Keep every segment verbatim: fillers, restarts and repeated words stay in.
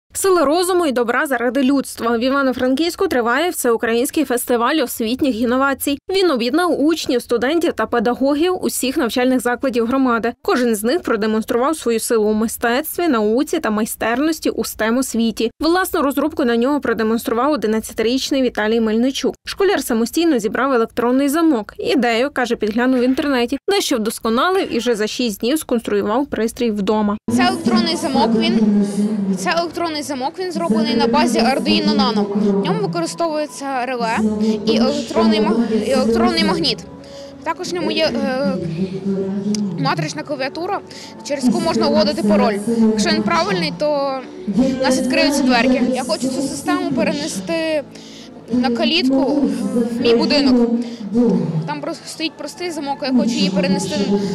Сила розуму і добра заради людства. В Івано-Франківську триває всеукраїнський фестиваль освітніх інновацій. Він об'єднав учнів, студентів та педагогів усіх навчальних закладів громади. Кожен з них продемонстрував свою силу у мистецтві, науці та майстерності у стем-освіті. Власну розробку на нього продемонстрував одинадцятирічний Віталій Мельничук. Школяр самостійно зібрав електронний замок. Ідею, каже, підглянув в інтернеті. Дещо вдосконалив і вже за шість днів сконструював пристрій вдома. Це електронний замок, він, це електронний замок, він зроблений на базі Arduino Nano. В ньому використовується реле і електронний, і електронний магніт. Також в ньому є е, матрична клавіатура, через яку можна вводити пароль. Якщо він правильний, то у нас відкриються дверки. Я хочу цю систему перенести на калітку в мій будинок. Там стоїть простий замок, я хочу її перенести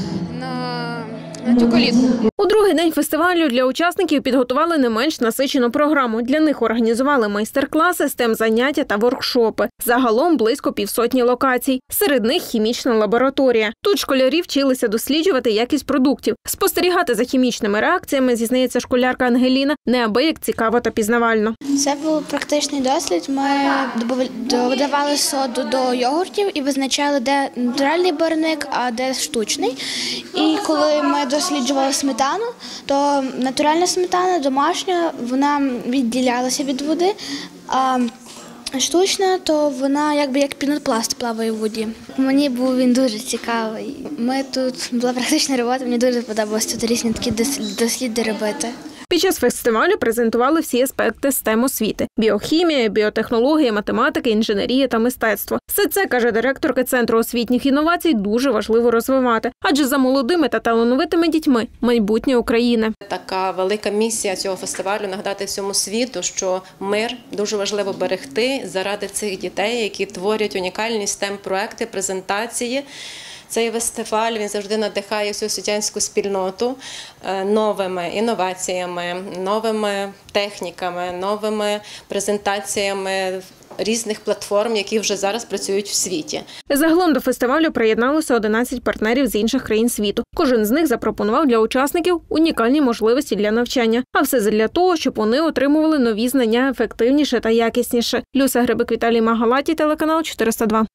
на, на цю калітку. У другий день фестивалю для учасників підготували не менш насичену програму. Для них організували майстер-класи, стем-заняття та воркшопи. Загалом близько півсотні локацій. Серед них хімічна лабораторія. Тут школярі вчилися досліджувати якість продуктів. Спостерігати за хімічними реакціями, зізнається школярка Ангеліна, неабияк цікаво та пізнавально. Це був практичний дослід. Ми додавали соду до йогуртів і визначали, де натуральний барвник, а де штучний. І коли ми досліджували сметану, то натуральна сметана, домашня, вона відділялася від води, а штучна, то вона якби як пінопласт плаває в воді. Мені був він дуже цікавий. Ми тут була практична робота, мені дуже подобалося тут різні такі досліди робити. Під час фестивалю презентували всі аспекти стем-освіти – біохімія, біотехнологія, математика, інженерія та мистецтво. Все це, каже директорка Центру освітніх інновацій, дуже важливо розвивати. Адже за молодими та талановитими дітьми – майбутнє України. Така велика місія цього фестивалю – нагадати всьому світу, що мир дуже важливо берегти заради цих дітей, які творять унікальні стем-проекти, презентації. Цей фестиваль, він завжди надихає всю освітянську спільноту новими інноваціями, новими техніками, новими презентаціями різних платформ, які вже зараз працюють в світі. Загалом до фестивалю приєдналося одинадцять партнерів з інших країн світу. Кожен з них запропонував для учасників унікальні можливості для навчання. А все задля того, щоб вони отримували нові знання ефективніше та якісніше. Люся Грибик, Віталій Магалатій, телеканал чотириста два.